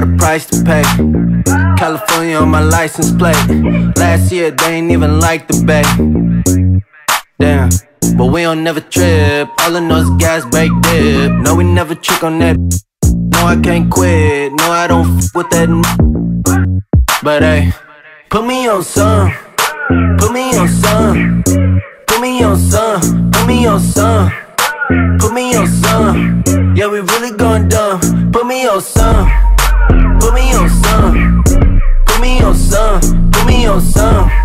got a price to pay. California on my license plate. Last year they ain't even like the Bay. Damn, but we don't never trip. All I know is gas, bake, dip. No, we never trick on that. No, I can't quit. No, I don't f with that. But hey, put me on some. Put me on some. Put me on some. Put me on some. Put me on some. Yeah, we really going dumb. Put me on some. Put me on some. Put me on some. Put me on some.